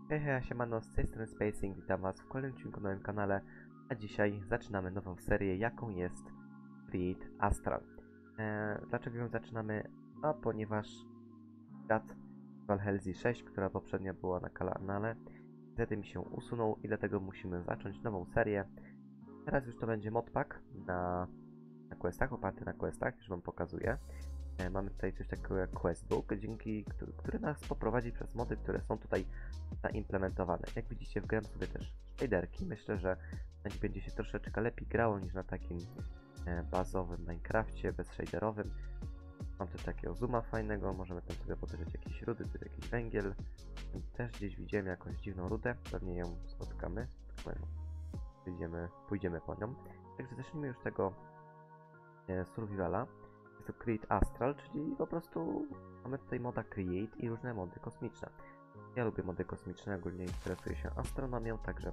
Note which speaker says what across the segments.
Speaker 1: Hej, hej, siemano, z tej strony Spacing, witam was w kolejnym odcinku na moim kanale, a dzisiaj zaczynamy nową serię, jaką jest Create Astral. Dlaczego ją zaczynamy? A ponieważ świat Valhelzy 6, która poprzednio była na kanale, niestety mi się usunął i dlatego musimy zacząć nową serię. Teraz już to będzie modpack na questach, oparty na questach, już wam pokazuję. Mamy tutaj coś takiego jak questbook, który nas poprowadzi przez mody, które są tutaj zaimplementowane. Jak widzicie, wgrałem sobie też shaderki. Myślę, że będzie się troszeczkę lepiej grało niż na takim bazowym Minecrafcie, bezshaderowym. Mam tu takiego zooma fajnego, możemy tam sobie podejrzeć jakieś rudy, tu jakiś węgiel. Też gdzieś widziałem jakąś dziwną rudę, pewnie ją spotkamy. Pójdziemy po nią. Także zacznijmy już tego survivala. Jest to Create Astral, czyli po prostu mamy tutaj moda Create i różne mody kosmiczne. Ja lubię mody kosmiczne, ogólnie interesuję się astronomią, także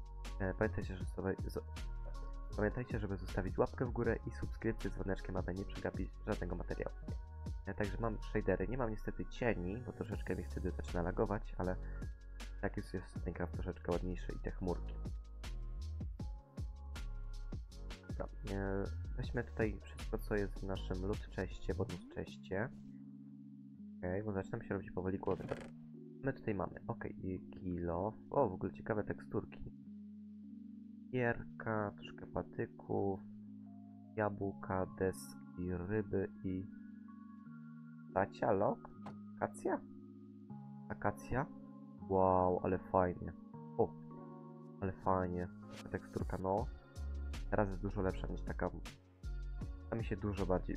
Speaker 1: pamiętajcie, żeby zostawić łapkę w górę i subskrypcję z dzwoneczkiem, aby nie przegapić żadnego materiału. Także mam shadery, nie mam niestety cieni, bo troszeczkę mi wtedy zaczyna lagować, ale tak jest Minecraft troszeczkę ładniejszy i te chmurki. Dobra, weźmy tutaj wszystko, co jest w naszym loot chestie, bonus chestie. Okej, bo zaczynam się robić powoli głodny. My tutaj mamy, i kilo. O, w ogóle ciekawe teksturki. Gierka, troszkę patyków, jabłka, deski, ryby i... Stacia, lok? Akacja? Akacja? Wow, ale fajnie. O, ale fajnie. Ta teksturka, no. Teraz jest dużo lepsza niż taka... Ta mi się dużo bardziej...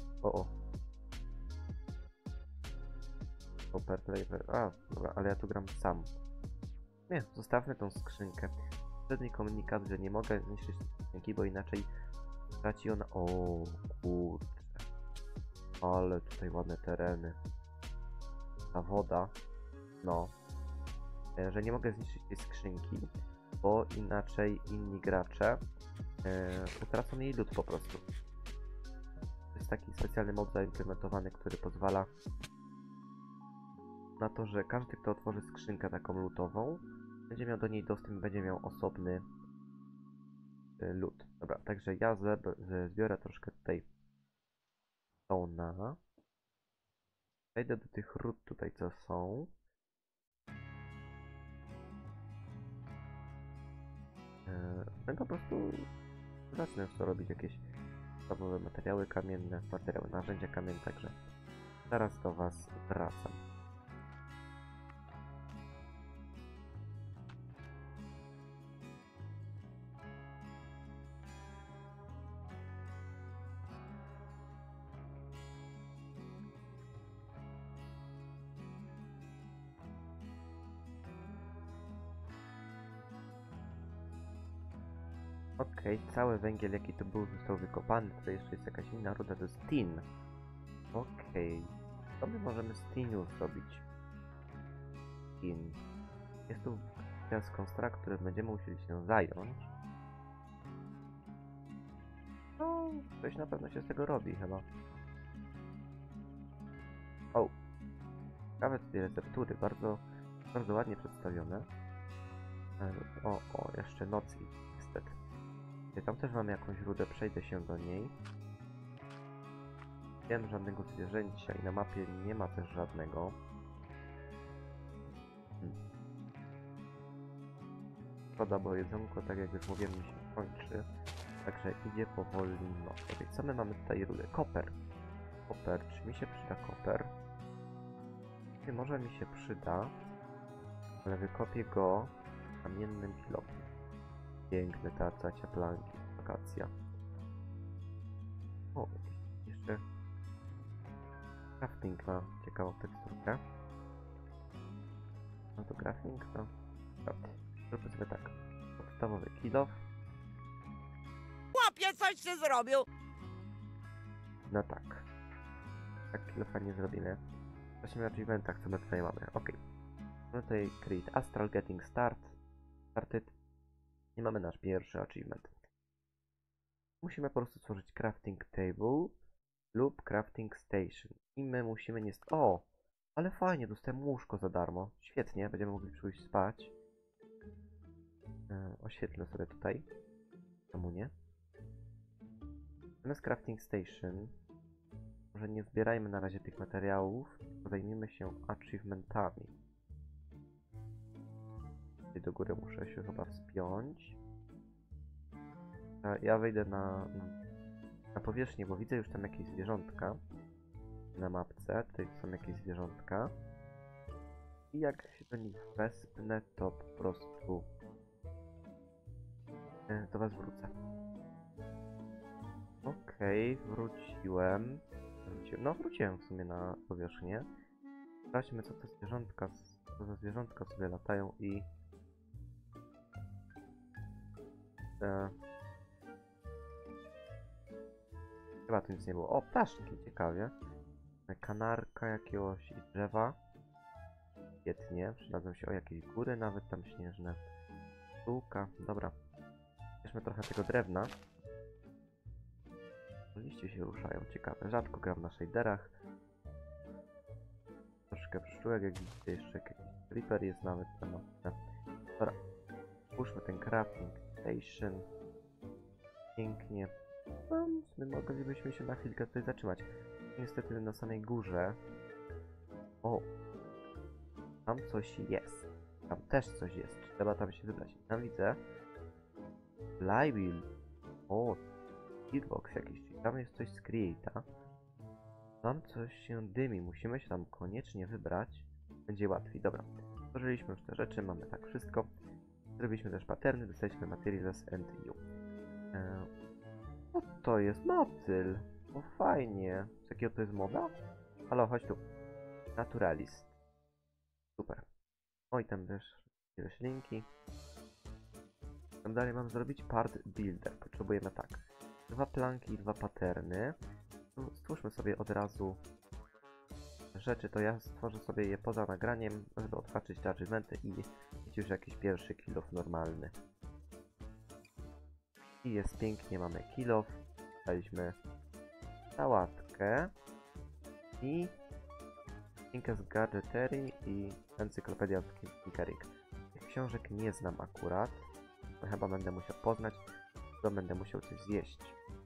Speaker 1: Super flavor. A, dobra, ale ja tu gram sam. Nie, zostawmy tą skrzynkę. Przedni komunikat, że nie mogę zniszczyć skrzynki, bo inaczej traci ona... O, kurczę. Ale tutaj ładne tereny. Ta woda. No. Że nie mogę zniszczyć tej skrzynki, bo inaczej inni gracze utracą jej lód po prostu. To jest taki specjalny mod zaimplementowany, który pozwala na to, że każdy, kto otworzy skrzynkę taką lootową, będzie miał do niej dostęp, będzie miał osobny loot. Dobra, także ja zbiorę troszkę tutaj stona. Wejdę do tych ród tutaj, co są. No i po prostu zacznę już to robić jakieś podstawowe materiały kamienne, narzędzia kamienne, także zaraz do was wracam. Okej, cały węgiel jaki tu był został wykopany, tutaj jeszcze jest jakaś inna ruda, to jest tin. Okej, co my możemy z tinu zrobić? Tin. Jest tu teraz konstrukt, którym będziemy musieli się zająć. No, coś na pewno się z tego robi chyba. O, ciekawe te receptury, bardzo ładnie przedstawione. Jeszcze noc niestety. Tam też mamy jakąś rudę, przejdę się do niej. Nie wiem żadnego zwierzęcia i na mapie nie ma też żadnego. Szkoda, bo jedzonko, tak jak już mówiłem, mi się kończy. Także idzie powoli noc. Okay, co my mamy tutaj rudę? Koper. Koper, czy mi się przyda koper? Nie, może mi się przyda, ale wykopię go kamiennym pilowem. Piękne tarcacia, planki, akacja. O, jeszcze crafting ma ciekawą teksturkę. No to crafting, no. Zróbmy sobie tak. Podstawowy kill-off.
Speaker 2: Chłopie, coś ty zrobił!
Speaker 1: No tak. Tak kill-offa nie zrobimy. Zobaczmy w achievementach, co my tutaj mamy. Ok. Mamy tutaj Create Astral Getting Started. I mamy nasz pierwszy achievement. Musimy po prostu stworzyć crafting table lub crafting station. I my musimy O! Ale fajnie, dostałem łóżko za darmo. Świetnie, będziemy mogli przyjść spać. Oświetlę sobie tutaj. Czemu nie? Zamiast crafting station, może nie zbierajmy na razie tych materiałów, tylko zajmijmy się achievementami. Tutaj do góry muszę się chyba wspiąć. Ja wejdę na powierzchnię, bo widzę już tam jakieś zwierzątka na mapce. Tutaj są jakieś zwierzątka. I jak się do nich wespnę, to po prostu do was wrócę. Okej, wróciłem. No, wróciłem w sumie na powierzchnię. Sprawdźmy, co za zwierzątka sobie latają i... Chyba tu nic nie było. O, ptaszki, ciekawie. Kanarka jakiegoś i drzewa. Świetnie, przydadzą się o jakieś góry, nawet tam śnieżne. Sztuka, dobra. Bierzmy trochę tego drewna. Liście się ruszają, ciekawe. Rzadko gram na shaderach. Troszkę pszczółek, jak widzicie, jeszcze jakiś creeper jest nawet na mapce. Dobra, puszczmy ten crafting station. Pięknie. No, my moglibyśmy się na chwilkę tutaj zatrzymać. Niestety na samej górze... O! Tam coś jest. Tam też coś jest. Trzeba tam się wybrać. Tam widzę... Flywheel. O! Hitbox jakiś. Czyli tam jest coś z Create'a. Tam coś się dymi. Musimy się tam koniecznie wybrać. Będzie łatwiej. Dobra. Stworzyliśmy już te rzeczy. Mamy tak wszystko. Zrobiliśmy też paterny. Dostaliśmy materials and you. Co to jest? Motyl. O, fajnie. Z jakiego to jest moda? Halo, chodź tu. Naturalist. Super. Oj, tam też roślinki. Tam dalej mam zrobić part builder. Potrzebujemy tak. 2 planki i 2 paterny. Stwórzmy sobie od razu rzeczy. To ja stworzę sobie je poza nagraniem, żeby odhaczyć te achievementy i mieć już jakiś pierwszy kill off normalny. I jest pięknie, mamy kill off. Daliśmy sałatkę i księgę z gadżeterii i encyklopedia Tinkerig. Tych książek nie znam akurat. To chyba będę musiał poznać, to będę musiał coś zjeść.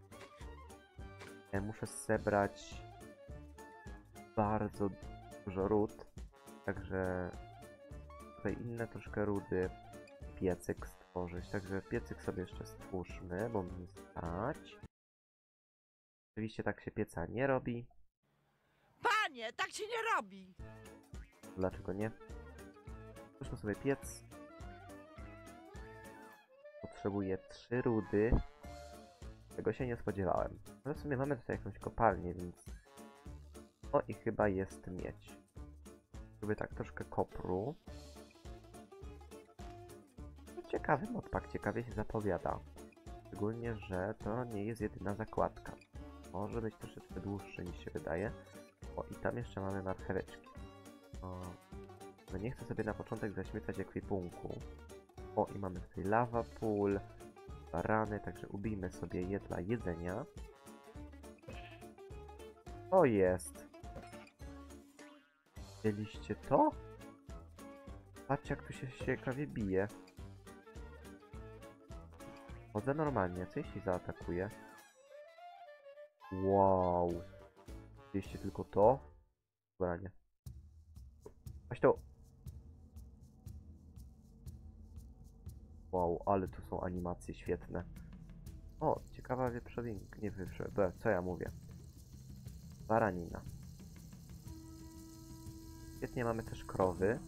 Speaker 1: Ja muszę zebrać bardzo dużo ród, także tutaj inne troszkę rudy, piecyk stworzyć, także piecyk sobie jeszcze stwórzmy, bo mi stać. Oczywiście tak się pieca nie robi.
Speaker 2: Panie, tak się nie robi!
Speaker 1: Dlaczego nie? Stwórzmy sobie piec. Potrzebuję 3 rudy. Tego się nie spodziewałem. Ale w sumie mamy tutaj jakąś kopalnię, więc... O, i chyba jest miedź. Zrobię tak troszkę kopru. Ciekawy modpack, ciekawie się zapowiada. Szczególnie, że to nie jest jedyna zakładka. Może być troszeczkę dłuższy niż się wydaje. O, i tam jeszcze mamy marcheweczki. O, no nie chcę sobie na początek zaśmiecać ekwipunku. O, i mamy tutaj lava pool, barany, także ubijmy sobie je dla jedzenia. O, jest! Widzieliście to? Patrzcie, jak tu się ciekawie bije. Chodzę normalnie, co jeśli zaatakuje? Wow! Widzieliście tylko to? Dobra, nie. Chodź tu! Wow, ale tu są animacje świetne. O, ciekawa wieprzowinka. Nie wieprzowinka, co ja mówię? Baranina. Świetnie, mamy też krowy.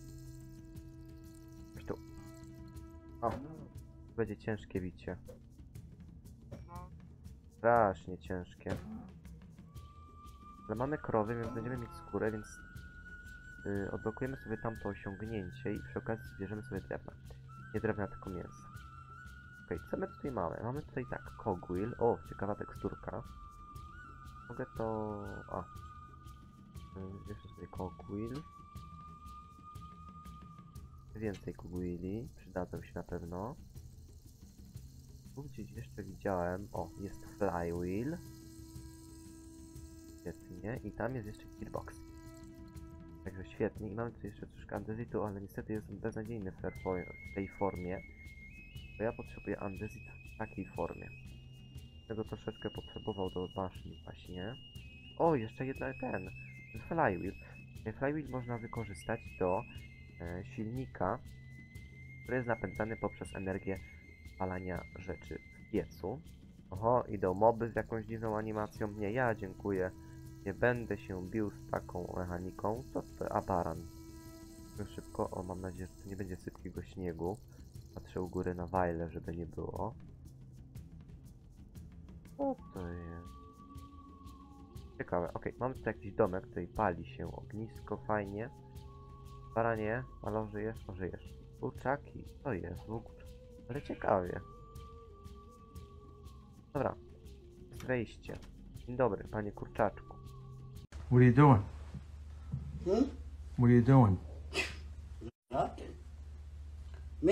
Speaker 1: Chodź tu. O, będzie ciężkie bicie. Strasznie ciężkie. Ale mamy krowy, więc będziemy mieć skórę, więc odblokujemy sobie tamto osiągnięcie i przy okazji zbierzemy sobie drewna. Nie drewna, tylko mięsa. Okej, co my tutaj mamy? Mamy tutaj tak, cogwheel. O, ciekawa teksturka. Mogę to... A. Jeszcze sobie cogwheel. Więcej cogwheeli. Przydadzą się na pewno. Tu gdzieś jeszcze widziałem... O, jest flywheel. Świetnie. I tam jest jeszcze hitbox. Także świetnie. I mamy tu jeszcze troszkę andezitu, ale niestety jest beznadziejny w tej formie. Bo ja potrzebuję andezyt w takiej formie. Tego troszeczkę potrzebował do maszyny właśnie. O, jeszcze jedna ten. Flywheel. Flywheel można wykorzystać do silnika, który jest napędzany poprzez energię spalania rzeczy w piecu. Oho, idą moby z jakąś dziwną animacją. Nie, ja dziękuję. Nie będę się bił z taką mechaniką. Co to? A, baran. Szybko. O, mam nadzieję, że to nie będzie sypkiego śniegu. Patrzę u góry na wajle, żeby nie było. Co to jest? Ciekawe. Okej, mamy tutaj jakiś domek, tutaj pali się ognisko, fajnie. Baranie, halo, żyjesz? O, żyjesz. Kurczaki, to jest w ogóle. Ale ciekawie. Dobra. Jest wejście. Dzień dobry, panie kurczaczku.
Speaker 3: What are you doing? What are you doing?
Speaker 4: Nothing. Me?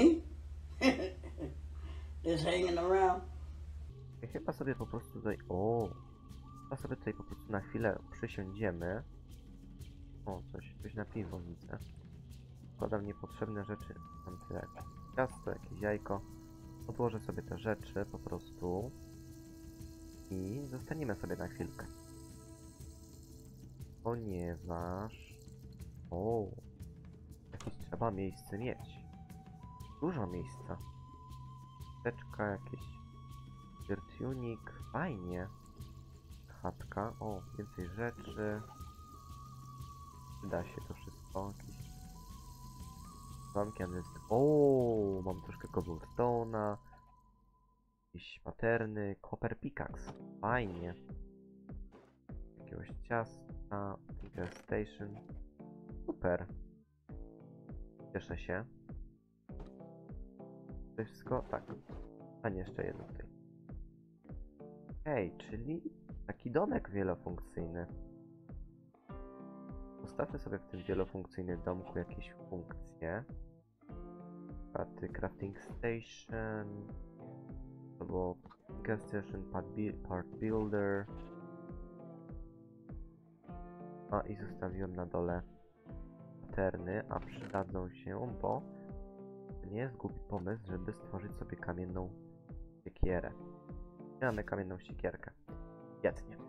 Speaker 4: Just hanging around.
Speaker 1: I chyba sobie po prostu tutaj... O! Chyba sobie tutaj po prostu na chwilę przysiądziemy. O, coś na piwo widzę. Wkładam niepotrzebne rzeczy. Mam tyle jakieś ciasto, jakieś jajko. Odłożę sobie te rzeczy po prostu. I zostaniemy sobie na chwilkę. Ponieważ... O! Jakieś trzeba miejsce mieć. Dużo miejsca. Teczka, jakieś... Tunik, fajnie. Chatka, o, więcej rzeczy. Przyda się to wszystko. Jakieś... Zamki, o, mam troszkę cobblestone'a. Jakieś paterny, copper pickaxe. Fajnie. Jakiegoś ciasta, Tinker Station. Super. Cieszę się. To wszystko? Tak. A nie, jeszcze jedno tutaj. Hej, czyli taki domek wielofunkcyjny. Postawmy sobie w tym wielofunkcyjnym domku jakieś funkcje. Crafting Station. Albo Gas Station, Part Builder. A i zostawiłem na dole paterny, a przydadzą się, bo nie jest głupi pomysł, żeby stworzyć sobie kamienną siekierę. Mamy kamienną siekierkę. Świetnie.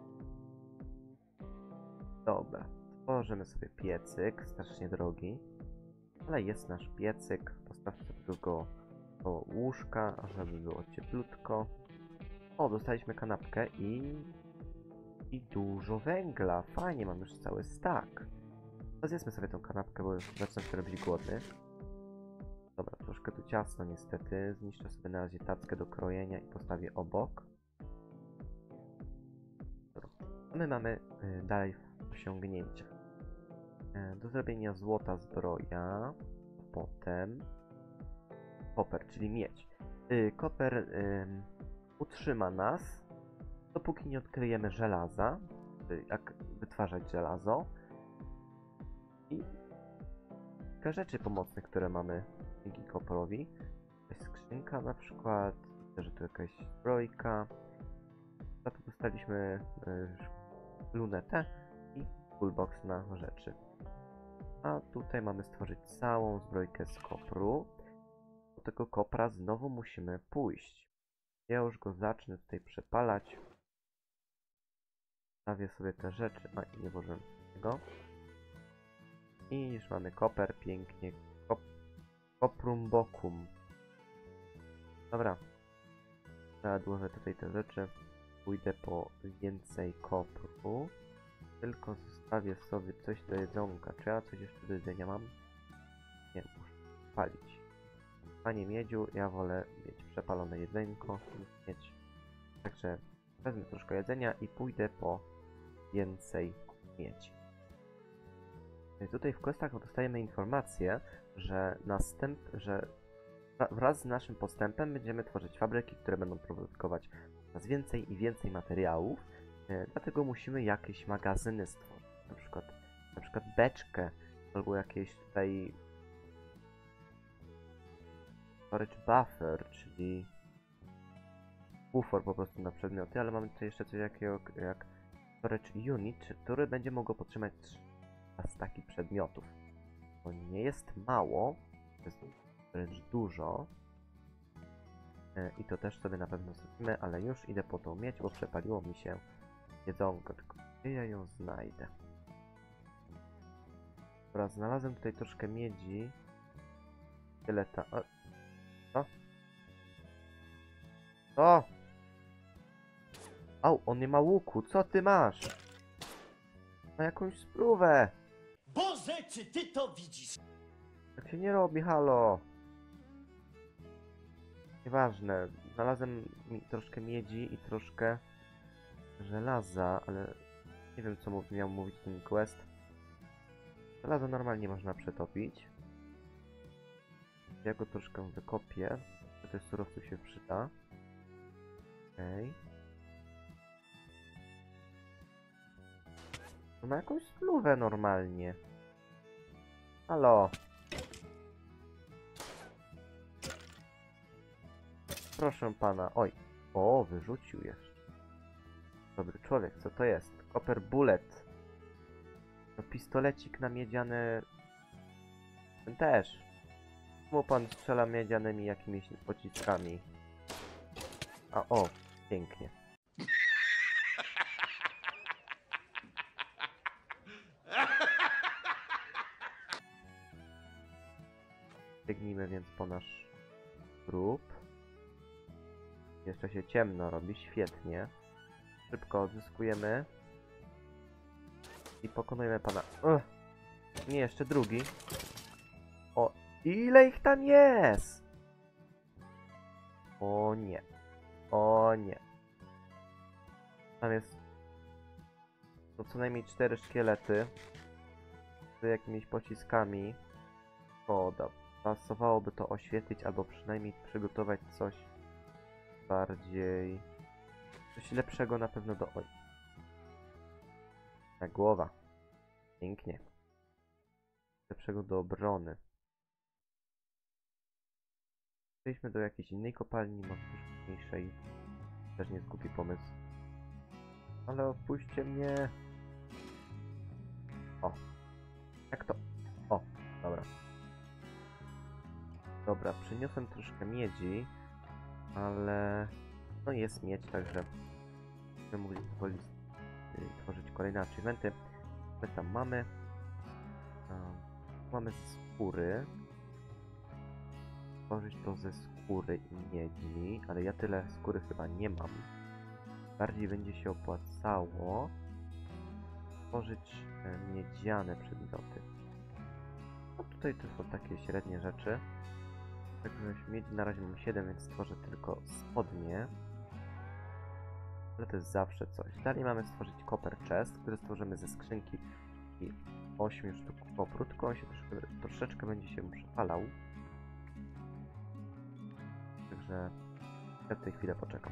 Speaker 1: Dobra. Tworzymy sobie piecyk, strasznie drogi. Ale jest nasz piecyk. Postawmy sobie go do łóżka, żeby było cieplutko. O, dostaliśmy kanapkę i dużo węgla. Fajnie, mam już cały stack. No zjedzmy sobie tą kanapkę, bo już zaczynam się robić głodny. Dobra, troszkę tu ciasno niestety. Zniszczę sobie na razie tackę do krojenia i postawię obok. Dobra. My mamy dalej osiągnięcia. Do zrobienia złota zbroja. Potem koper, czyli miedź. Koper utrzyma nas, dopóki nie odkryjemy żelaza. Jak wytwarzać żelazo. I kilka rzeczy pomocnych, które mamy dzięki koperowi. Jakaś skrzynka na przykład. Myślę, że tu jakaś zbrojka. Za to dostaliśmy lunetę i toolbox na rzeczy. A tutaj mamy stworzyć całą zbrojkę z kopru. Do tego kopra znowu musimy pójść. Ja już go zacznę tutaj przepalać. Stawię sobie te rzeczy. A, nie włożyłem tego. I już mamy koper, pięknie. Koprum bokum. Dobra. Odłożę tutaj te rzeczy. Pójdę po więcej kopru. Tylko zostawię sobie coś do jedzonka. Czy ja coś jeszcze do jedzenia mam? Nie, muszę palić. Panie miedziu, ja wolę mieć przepalone jedzenko niż mieć. Także wezmę troszkę jedzenia i pójdę po więcej miedzi. Tutaj w questach dostajemy informację, że wraz z naszym postępem będziemy tworzyć fabryki, które będą produkować coraz więcej i więcej materiałów. Dlatego musimy jakieś magazyny stworzyć. Na przykład beczkę albo jakieś tutaj storage buffer, czyli bufor po prostu na przedmioty, ale mamy tutaj jeszcze coś takiego jak storage unit, który będzie mogło podtrzymać 3 staki przedmiotów. To nie jest mało, to jest wręcz dużo. I to też sobie na pewno zrobimy, ale już idę po tą miedź, bo przepaliło mi się jedzonko. Tylko gdzie ja ją znajdę? Dobra, znalazłem tutaj troszkę miedzi. Szkieleta. O. Co? Co? Au, on nie ma łuku. Co ty masz? Ma jakąś spluwę.
Speaker 5: Boże, czy ty to widzisz?
Speaker 1: Tak się nie robi, halo. Nieważne. Znalazłem troszkę miedzi i troszkę żelaza, ale nie wiem, co miał mówić ten quest. Żelazo normalnie można przetopić. Ja go troszkę wykopię. Do tych surowców się przyda. Okej. On ma jakąś spluwę normalnie. Halo. Proszę pana. Oj. O, wyrzucił jeszcze. Dobry człowiek, co to jest? Copper bullet. No, pistolecik na miedziane... Ten też. Czemu pan strzela miedzianymi jakimiś pociskami? A o, pięknie. Biegnijmy więc po nasz grób. Jeszcze się ciemno robi, świetnie. Szybko odzyskujemy. I pokonujemy pana... Nie, jeszcze drugi. O, ile ich tam jest? O nie. O nie. Tam jest... No co najmniej 4 szkielety. Z jakimiś pociskami. O, dobra. Pasowałoby to oświetlić, albo przynajmniej przygotować coś bardziej... Coś lepszego na pewno do... Oj. Na głowa. Pięknie. Lepszego do obrony. Przejdźmy do jakiejś innej kopalni, może też mniejszej. Też nie jest głupi pomysł. Ale odpuśćcie mnie. O. Jak to? O, dobra. Dobra, przyniosłem troszkę miedzi, ale no jest miedź, także będziemy mogli powoli tworzyć kolejne achievementy. My tam mamy. Mamy skóry. Tworzyć to ze skóry i miedzi, ale ja tyle skóry chyba nie mam. Bardziej będzie się opłacało tworzyć miedziane przedmioty. No tutaj to są takie średnie rzeczy. Także miedzi na razie mam 7, więc stworzę tylko spodnie. Ale to jest zawsze coś. Dalej mamy stworzyć copper chest, który stworzymy ze skrzynki i 8 sztuk kopru, tylko on się troszeczkę będzie się przepalał. Także ja w tej chwilę poczekam.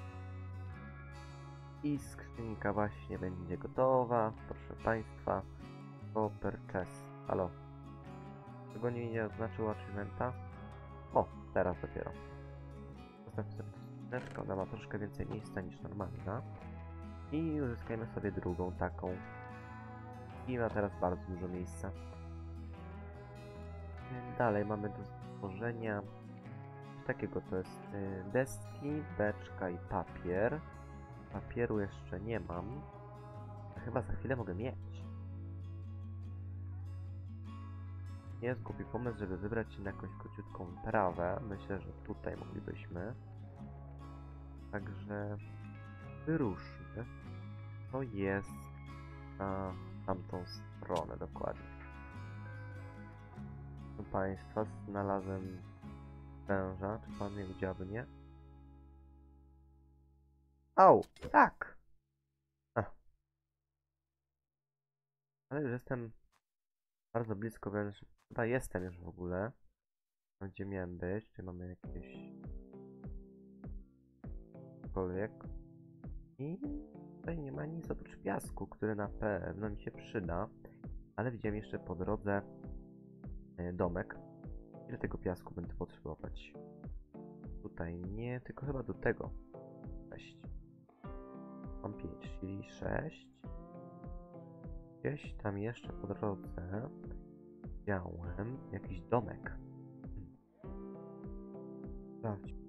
Speaker 1: I skrzynka właśnie będzie gotowa, proszę państwa. Copper chest. Halo. Czego nie oznaczyło achievementa? O, teraz dopiero. Zostawmy sobie skrzyneczkę, ona ma troszkę więcej miejsca niż normalna. I uzyskajmy sobie drugą taką. I ma teraz bardzo dużo miejsca. Dalej mamy do stworzenia coś takiego, to jest deski, beczka i papier. Papieru jeszcze nie mam. Chyba za chwilę mogę mieć. Nie jest głupi pomysł, żeby wybrać się na jakąś króciutką wyprawę. Myślę, że tutaj moglibyśmy. Także wyruszmy. To jest na tamtą stronę dokładnie. Proszę państwa, znalazłem węża. Czy pan mnie widziałby, nie? Au! Tak! Ale już jestem bardzo blisko węża. Chyba jestem już w ogóle. Tam, gdzie miałem być. Tutaj mamy jakieś... cokolwiek. I tutaj nie ma nic oprócz piasku, który na pewno mi się przyda. Ale widziałem jeszcze po drodze domek. Ile tego piasku będę potrzebować? Tutaj nie, tylko chyba do tego. 6. Mam 5, czyli 6. Gdzieś tam jeszcze po drodze widziałem jakiś domek. Sprawdź.